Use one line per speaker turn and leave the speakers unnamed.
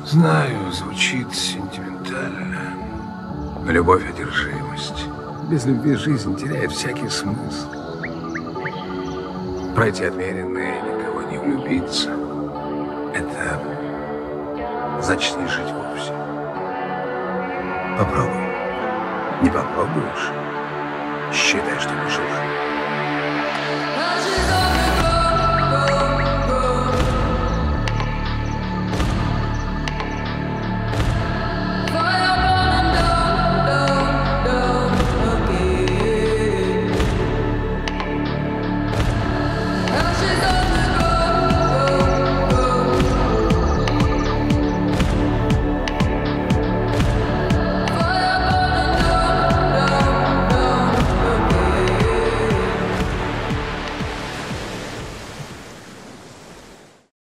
Знаю, звучит сентиментально. Но любовь — одержимость. Без любви жизнь теряет всякий смысл. Пройти отмеренное, никого не влюбиться — это значит не жить вовсе. Попробуй. Не попробуешь — считай, что не жила.